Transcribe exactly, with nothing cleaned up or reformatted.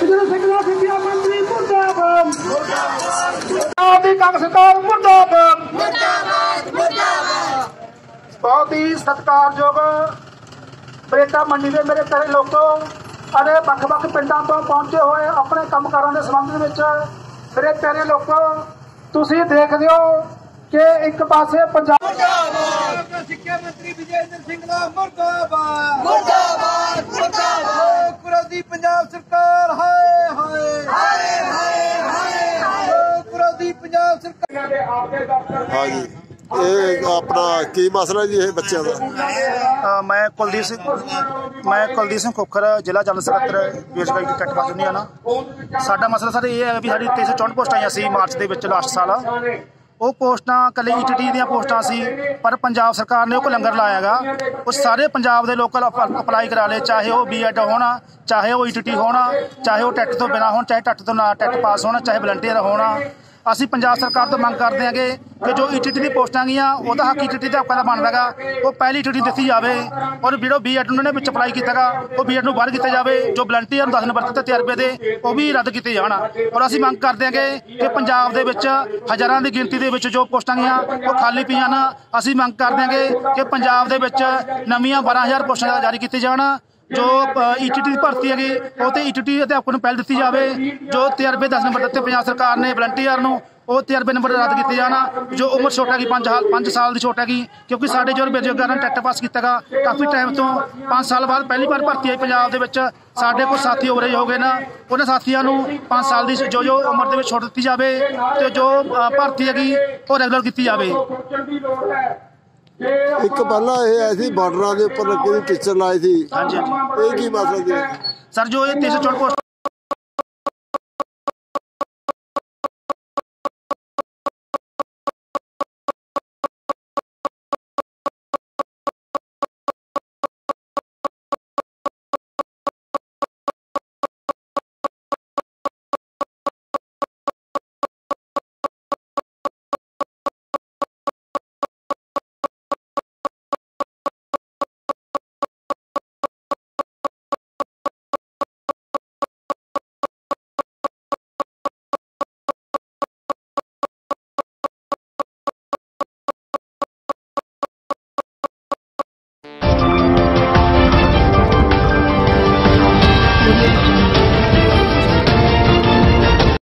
बहुत ही सत्कारयोग बरेटा मंडी के मेरे प्यारे लोगों अरे ਵੱਖ-ਵੱਖ पिंडों तो पहुंचे हुए अपने कामकारों के संबंध में मेरे प्यारे लोगों तुसी देखते हो कि एक पासे पंजाब सिक्ख्या मंत्री विजय इंद्र सिंगला मुर्दाबाद मुर्दाबाद मुर्दाबाद कुरादी पंजाब सरकार हाय हाय हाय हाय हाय कुरादी पंजाब सरकार। हाँ जी ਇਹ ਆਪਣਾ ਕੀ ਮਸਲਾ ਜੀ ਇਹ ਬੱਚਿਆਂ ਦਾ? मैं कुलदीप सिंह मैं कुलदीप सिंह खोखर जिला जनरल ਸਕੱਤਰ ਬੇਰੁਜ਼ਗਾਰੀ ਦੀ ਕੱਟ ਯੂਨੀਅਨ ਨਾ ਸਾਡਾ ਮਸਲਾ ਸਰ ਇਹ ਹੈ ਵੀ ਸਾਡੀ ਤਿੰਨ ਸੌ ਚੌਂਹਠ ਪੋਸਟਾਂ ਆਈਆਂ ਸੀ ਮਾਰਚ ਦੇ ਵਿੱਚ ਲਾਸਟ ਸਾਲ ਉਹ ਪੋਸਟਾਂ ਇਕੱਲੇ ਈ ਟੀ ਟੀ ਦੀਆਂ ਪੋਸਟਾਂ ਸੀ ਪਰ ਪੰਜਾਬ ਸਰਕਾਰ ਨੇ ਉਹ ਲੰਗਰ ਲਾਇਆ ਗਾ ਉਹ ਸਾਰੇ ਪੰਜਾਬ ਦੇ ਲੋਕਲ ਅਪਲਾਈ ਕਰਾ ਲਏ ਚਾਹੇ ਉਹ ਬੀ ਐਡ ਹੋਣਾ ਚਾਹੇ ਉਹ ਈ ਟੀ ਟੀ ਹੋਣਾ ਚਾਹੇ ਉਹ ਟੈਟ ਤੋਂ ਬਿਨਾਂ ਹੋਣ ਚਾਹੇ ਟੈਟ ਤੋਂ ਨਾ ਟੈਟ ਪਾਸ ਹੋਣਾ ਚਾਹੇ ਵਲੰਟੀਅਰ ਹੋਣਾ। ਅਸੀਂ ਪੰਜਾਬ ਸਰਕਾਰ ਤੋਂ ਮੰਗ ਕਰਦੇ ਹਾਂਗੇ ਕਿ ਜੋ ਈ ਟੀ ਟੀ ਦੀ ਪੋਸਟਾਂ ਗਈਆਂ ਉਹਦਾ ਹੱਕ ਈ ਟੀ ਟੀ ਦਾ ਹੱਕਾਂ ਦਾ ਬਣਦਾ ਗਾ ਉਹ ਪਹਿਲੀ ਈ ਟੀ ਟੀ ਦਿੱਤੀ ਜਾਵੇ ਔਰ ਜਿਹੜਾ ਬੀ ਐਡ ਉਹਨਾਂ ਨੇ ਵਿੱਚ ਅਪਲਾਈ ਕੀਤਾ ਗਾ ਉਹ ਬੀ ਐਡ ਨੂੰ ਬਾਹਰ ਕੀਤਾ ਜਾਵੇ ਜੋ ਵਲੰਟੀਅਰ ਨੂੰ ਦਸ ਨੰਬਰ ਦਿੱਤੇ ਤਜਰਬੇ ਦੇ ਉਹ ਵੀ ਰੱਦ ਕੀਤੇ ਜਾਣ ਔਰ ਅਸੀਂ ਮੰਗ ਕਰਦੇ ਹਾਂਗੇ ਕਿ ਪੰਜਾਬ ਦੇ ਵਿੱਚ ਹਜ਼ਾਰਾਂ ਦੀ ਗਿਣਤੀ ਦੇ ਵਿੱਚ ਜੋ ਪੋਸਟਾਂ ਗਈਆਂ ਉਹ ਖਾਲੀ ਪਈਆਂ ਹਨ। ਅਸੀਂ ਮੰਗ ਕਰਦੇ ਹਾਂਗੇ ਕਿ ਪੰਜਾਬ ਦੇ ਵਿੱਚ ਨਵੀਆਂ ਬਾਰਾਂ ਹਜ਼ਾਰ ਪੋਸਟਾਂ ਜਾਰੀ ਕੀਤੇ ਜਾਣ जो ई टी टी की भर्ती है वो तो ई टी टी अध्यापक को पहल दी जाए जो तजर्बे दस नंबर दिते पंजाब सरकार ने वलंटियर को वो तजर्बे नंबर रद्द किए जाना जो उम्र छोट हैगी पाँच साल पाँच साल की छोट हैगी क्योंकि साढ़े जो बेरोजगार ने टैट पास किया काफ़ी टाइम तो पाँच साल बाद पहली बार भर्ती आई पंजाब के साढ़े कुछ साथी हो रहे हो गए ना उन्होंने साथियों को पाँच साल की जो जो उम्र के छुट दी जाए तो जो भर्ती हैगी वो रेगूलर की जाए। ਇੱਕ ਪਹਿਲਾਂ ਇਹ ਐਸੀ ਬਾਰਡਰਾਂ ਦੇ ਉੱਪਰ ਲੱਗੇ टीचर लाए थे हाँ जी हाँ जी ਇਹ ਕੀ ਮਸਲਾ ਸੀ सर जो ये तीन सौ चौंठ